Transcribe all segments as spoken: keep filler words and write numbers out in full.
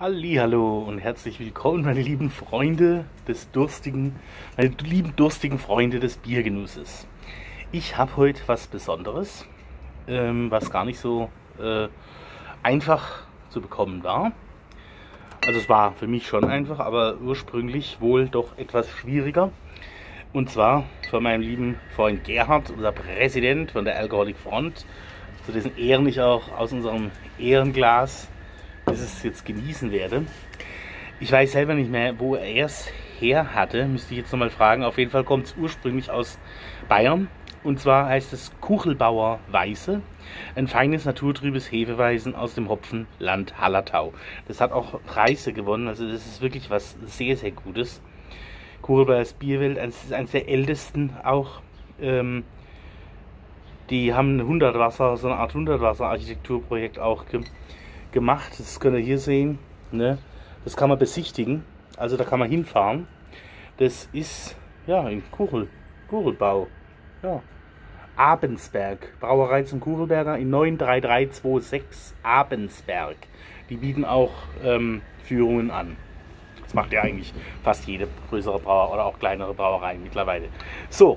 Hallihallo und herzlich willkommen, meine lieben Freunde des durstigen, meine lieben durstigen Freunde des Biergenusses. Ich habe heute was Besonderes, ähm, was gar nicht so äh, einfach zu bekommen war. Also es war für mich schon einfach, aber ursprünglich wohl doch etwas schwieriger. Und zwar von meinem lieben Freund Gerhard, unser Präsident von der Alcoholic Front, zu dessen Ehren ich auch aus unserem Ehrenglas dieses jetzt genießen werde. Ich weiß selber nicht mehr, wo er es her hatte, müsste ich jetzt nochmal fragen. Auf jeden Fall kommt es ursprünglich aus Bayern. Und zwar heißt es Kuchelbauer Weiße, ein feines naturtrübes Hefeweizen aus dem Hopfenland Hallertau. Das hat auch Preise gewonnen, also das ist wirklich was sehr, sehr Gutes. Kuchelbauers Bierwelt, das ist eines der ältesten auch. Ähm, die haben ein Hundertwasser, so eine Art Hundertwasser-Architekturprojekt auch ge gemacht. Das könnt ihr hier sehen. Ne? Das kann man besichtigen, also da kann man hinfahren. Das ist ja in Kuchel, Kuchelbau. Ja. Abensberg, Brauerei zum Kuchelberger in neun drei drei zwei sechs Abensberg. Die bieten auch ähm, Führungen an. Das macht ja eigentlich fast jede größere Brauerei oder auch kleinere Brauerei mittlerweile. So,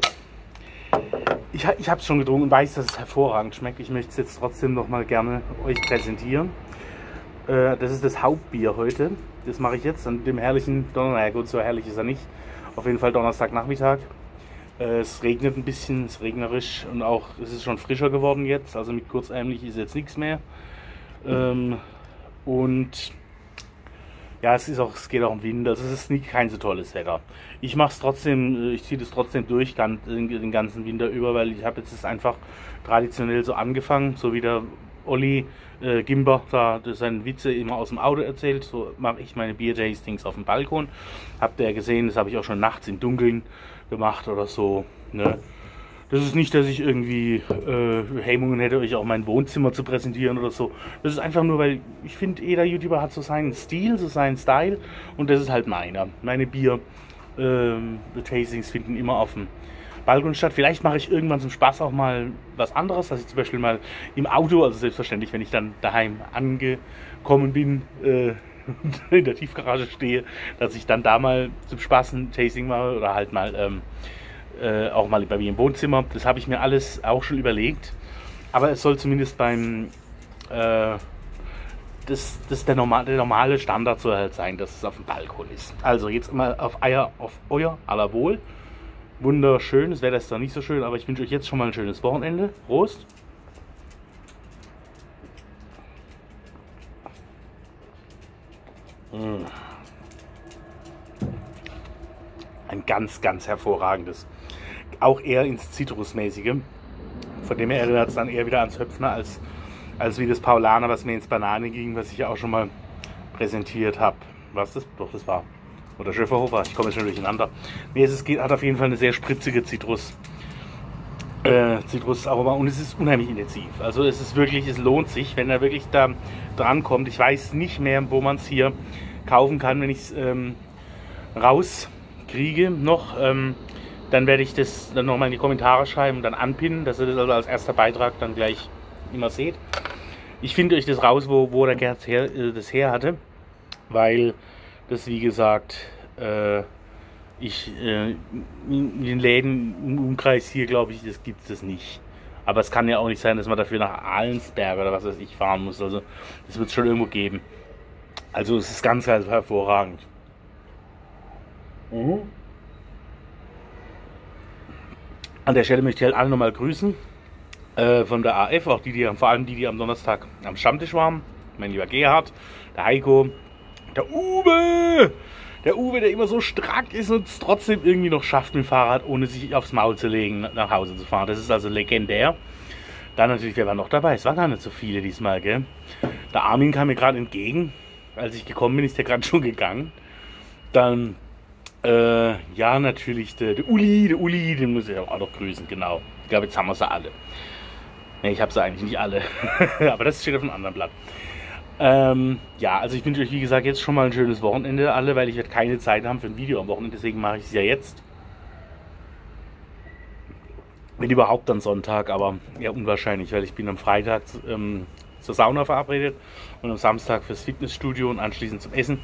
ich, ich habe es schon getrunken und weiß, dass es hervorragend schmeckt. Ich möchte es jetzt trotzdem noch mal gerne euch präsentieren. Äh, das ist das Hauptbier heute. Das mache ich jetzt an dem herrlichen Donnerstag. Naja gut, so herrlich ist er nicht. Auf jeden Fall Donnerstagnachmittag. Äh, es regnet ein bisschen, es ist regnerisch und auch es ist schon frischer geworden jetzt. Also mit kurzärmlich ist jetzt nichts mehr. Ähm, und ja, es ist auch, es geht auch im Winter, also es ist nicht kein so tolles Wetter. Ich mache es trotzdem, ich ziehe das trotzdem durch, den ganzen Winter über, weil ich habe jetzt das einfach traditionell so angefangen, so wie der Olli äh, Gimber da seine Witze immer aus dem Auto erzählt, so mache ich meine Bier-Tastings auf dem Balkon. Habt ihr ja gesehen, das habe ich auch schon nachts im Dunkeln gemacht oder so, ne? Das ist nicht, dass ich irgendwie äh, Hemmungen hätte, euch auch mein Wohnzimmer zu präsentieren oder so. Das ist einfach nur, weil ich finde, jeder YouTuber hat so seinen Stil, so seinen Style und das ist halt meiner. Meine Bier-Tastings ähm, finden immer auf dem Balkon statt. Vielleicht mache ich irgendwann zum Spaß auch mal was anderes, dass ich zum Beispiel mal im Auto, also selbstverständlich, wenn ich dann daheim angekommen bin, äh, in der Tiefgarage stehe, dass ich dann da mal zum Spaß ein Tasting mache oder halt mal ähm, Äh, auch mal bei mir im Wohnzimmer. Das habe ich mir alles auch schon überlegt. Aber es soll zumindest beim äh, das, das der, normal, der normale Standard soll halt sein, dass es auf dem Balkon ist. Also jetzt mal auf Eier, auf euer aller Wohl. Wunderschön. Das Wetter ist da nicht so schön, aber ich wünsche euch jetzt schon mal ein schönes Wochenende. Prost! Mmh. Ein ganz, ganz hervorragendes. Auch eher ins Zitrusmäßige. Von dem her erinnert es dann eher wieder ans Höpfner als, als wie das Paulaner, was mir ins Banane ging, was ich ja auch schon mal präsentiert habe. Was das? Doch, das war. Oder Schöfferhofer, ich komme jetzt schon durcheinander. Nee, es ist, hat auf jeden Fall eine sehr spritzige Zitrus. Äh, Zitrusaroma und es ist unheimlich intensiv. Also es ist wirklich, es lohnt sich, wenn er wirklich da dran kommt. Ich weiß nicht mehr, wo man es hier kaufen kann, wenn ich es ähm, rauskriege noch. Ähm, Dann werde ich das dann nochmal in die Kommentare schreiben, dann anpinnen, dass ihr das also als erster Beitrag dann gleich immer seht. Ich finde euch das raus, wo, wo der Gerhard her, äh, das her hatte, weil das, wie gesagt, äh, ich äh, in den Läden im Umkreis hier, glaube ich, das gibt es nicht. Aber es kann ja auch nicht sein, dass man dafür nach Ahlensberg oder was weiß ich fahren muss. Also das wird es schon irgendwo geben. Also es ist ganz, ganz hervorragend. Mhm. An der Stelle möchte ich halt alle nochmal grüßen äh, von der A F, auch die, die vor allem die, die am Donnerstag am Stammtisch waren. Mein lieber Gerhard, der Heiko, der Uwe, der Uwe, der immer so strack ist und es trotzdem irgendwie noch schafft mit dem Fahrrad, ohne sich aufs Maul zu legen, nach Hause zu fahren. Das ist also legendär. Dann natürlich, wer war noch dabei? Es waren gar nicht so viele diesmal, gell? Der Armin kam mir gerade entgegen. Als ich gekommen bin, ist der gerade schon gegangen. Dann Äh, ja, natürlich der, der Uli, der Uli, den muss ich auch noch grüßen, genau. Ich glaube, jetzt haben wir sie alle. Ne, ich habe sie eigentlich nicht alle, aber das steht auf einem anderen Blatt. Ähm, ja, also ich wünsche euch, wie gesagt, jetzt schon mal ein schönes Wochenende alle, weil ich werde keine Zeit haben für ein Video am Wochenende, deswegen mache ich es ja jetzt. Wenn überhaupt dann Sonntag, aber eher unwahrscheinlich, weil ich bin am Freitag ähm, zur Sauna verabredet und am Samstag fürs Fitnessstudio und anschließend zum Essen.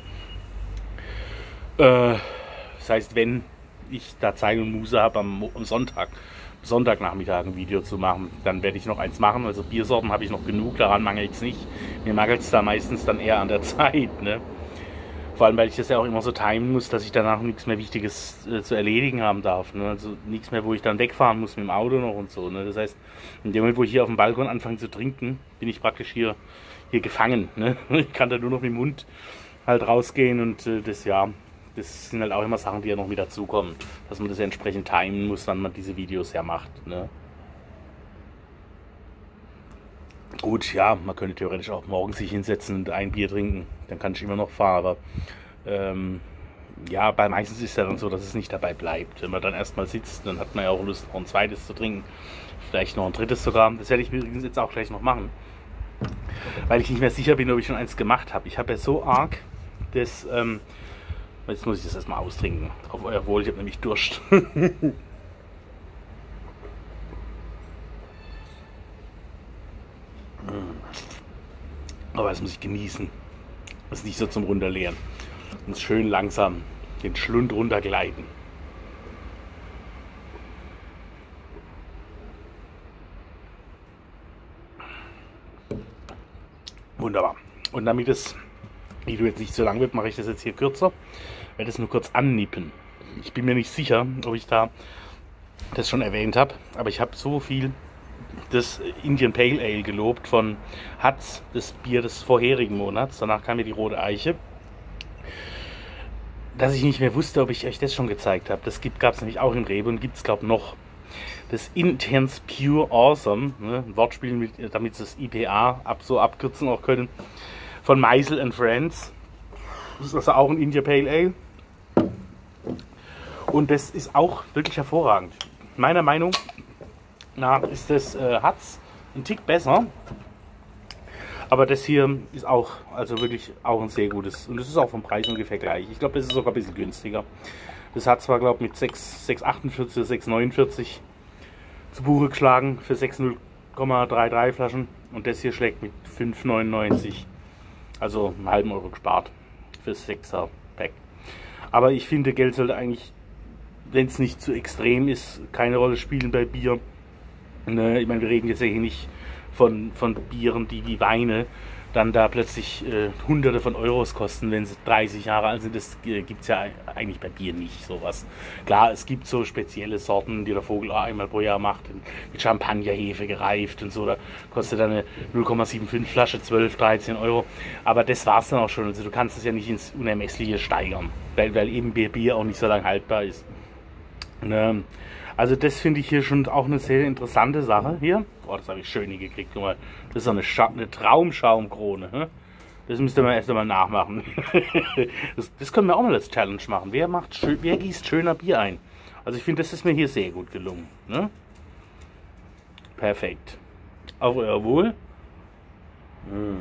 Äh, das heißt, wenn ich da Zeit und Muße habe, am, am Sonntag, Sonntagnachmittag ein Video zu machen, dann werde ich noch eins machen. Also Biersorten habe ich noch genug, daran mangelt es nicht. Mir mangelt es da meistens dann eher an der Zeit, ne? Vor allem, weil ich das ja auch immer so timen muss, dass ich danach nichts mehr Wichtiges äh, zu erledigen haben darf. Ne? Also nichts mehr, wo ich dann wegfahren muss mit dem Auto noch und so. Ne? Das heißt, in dem Moment, wo ich hier auf dem Balkon anfange zu trinken, bin ich praktisch hier, hier gefangen. Ne? Ich kann da nur noch mit dem Mund halt rausgehen und äh, das, ja, das sind halt auch immer Sachen, die ja noch mit dazukommen. Dass man das ja entsprechend timen muss, wann man diese Videos ja macht. Ne? Gut, ja, man könnte theoretisch auch morgens sich hinsetzen und ein Bier trinken. Dann kann ich immer noch fahren, aber ähm, ja, bei meistens ist es ja dann so, dass es nicht dabei bleibt. Wenn man dann erstmal sitzt, dann hat man ja auch Lust, noch ein zweites zu trinken. Vielleicht noch ein drittes sogar. Das werde ich übrigens jetzt auch gleich noch machen. Weil ich nicht mehr sicher bin, ob ich schon eins gemacht habe. Ich habe ja so arg das, ähm, jetzt muss ich das erstmal austrinken. Auf euer Wohl, ich habe nämlich Durst. Aber das muss ich genießen. Das ist nicht so zum Runterleeren. Und schön langsam den Schlund runtergleiten. Wunderbar. Und damit das Video jetzt nicht so lang wird, mache ich das jetzt hier kürzer. Ich werde es nur kurz annippen. Ich bin mir nicht sicher, ob ich da das schon erwähnt habe, aber ich habe so viel das Indian Pale Ale gelobt von Hatz, das Bier des vorherigen Monats. Danach kam mir die Rote Eiche, dass ich nicht mehr wusste, ob ich euch das schon gezeigt habe. Das gab es nämlich auch im Rewe und gibt es, glaube ich, noch. Das Intense Pure Awesome, ne, ein Wortspiel, mit, damit sie das I P A ab, so abkürzen auch können, von Meisel and Friends. Das ist also auch ein Indian Pale Ale. Und das ist auch wirklich hervorragend. Meiner Meinung nach ist das äh, Hatz ein Tick besser. Aber das hier ist auch, also wirklich auch ein sehr gutes. Und das ist auch vom Preis ungefähr gleich. Ich glaube, das ist sogar ein bisschen günstiger. Das hat zwar, glaube ich, mit sechs Komma achtundvierzig oder sechs Komma neunundvierzig zu Buche geschlagen für sechs null Komma dreiunddreißig Flaschen. Und das hier schlägt mit fünf Komma neunundneunzig. Also einen halben Euro gespart fürs sechser Pack. Aber ich finde, Geld sollte eigentlich, wenn es nicht zu extrem ist, keine Rolle spielen bei Bier. Ne? Ich meine, wir reden jetzt ja hier nicht von, von Bieren, die wie Weine dann da plötzlich äh, Hunderte von Euros kosten, wenn sie dreißig Jahre alt sind. Das äh, gibt es ja eigentlich bei Bier nicht, sowas. Klar, es gibt so spezielle Sorten, die der Vogel einmal pro Jahr macht, mit Champagnerhefe gereift und so. Da kostet dann eine null Komma fünfundsiebzig Flasche zwölf, dreizehn Euro. Aber das war es dann auch schon. Also du kannst es ja nicht ins Unermessliche steigern, weil, weil eben Bier auch nicht so lange haltbar ist. Ne? Also das finde ich hier schon auch eine sehr interessante Sache hier. Oh, das habe ich schön hingekriegt. Guck mal, das ist so eine, Scha eine Traumschaumkrone. Ne? Das müsste man erst einmal nachmachen. das, das können wir auch mal als Challenge machen. Wer, macht schön, wer gießt schöner Bier ein? Also ich finde, das ist mir hier sehr gut gelungen. Ne? Perfekt. Auf euer Wohl. Hm.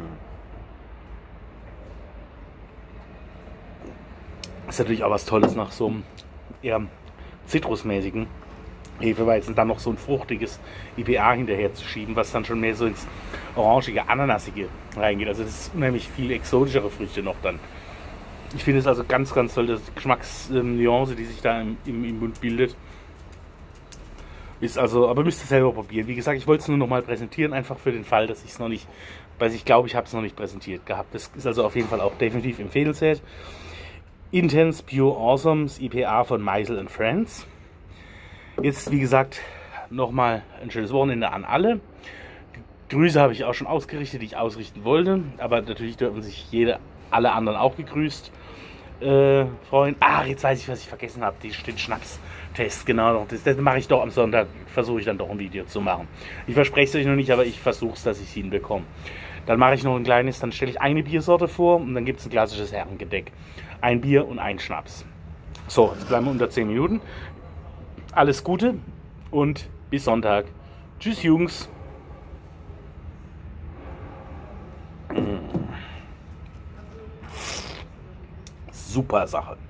Ist natürlich auch was Tolles nach so einem eher zitrusmäßigen Hefeweizen dann noch so ein fruchtiges I P A hinterher zu schieben, was dann schon mehr so ins orangige, ananasige reingeht. Also das ist unheimlich viel exotischere Früchte noch dann. Ich finde es also ganz, ganz toll, dass die Geschmacksnuance, die sich da im, im, im Mund bildet, ist also, aber müsst ihr selber probieren. Wie gesagt, ich wollte es nur noch mal präsentieren, einfach für den Fall, dass ich es noch nicht, weil ich glaube, ich habe es noch nicht präsentiert gehabt. Das ist also auf jeden Fall auch definitiv empfehlenswert. Intense Pure Awesome, das I P A von Meisel and Friends. Jetzt, wie gesagt, nochmal ein schönes Wochenende an alle. Die Grüße habe ich auch schon ausgerichtet, die ich ausrichten wollte. Aber natürlich dürfen sich jede, alle anderen auch gegrüßt äh, freuen. Ach, jetzt weiß ich, was ich vergessen habe. Den Schnaps-Test, genau. Das, das mache ich doch am Sonntag. Versuche ich dann doch ein Video zu machen. Ich verspreche es euch noch nicht, aber ich versuche es, dass ich es hinbekomme. Dann mache ich noch ein kleines, dann stelle ich eine Biersorte vor und dann gibt es ein klassisches Herrengedeck. Ein Bier und ein Schnaps. So, jetzt bleiben wir unter zehn Minuten. Alles Gute und bis Sonntag. Tschüss, Jungs. Super Sache.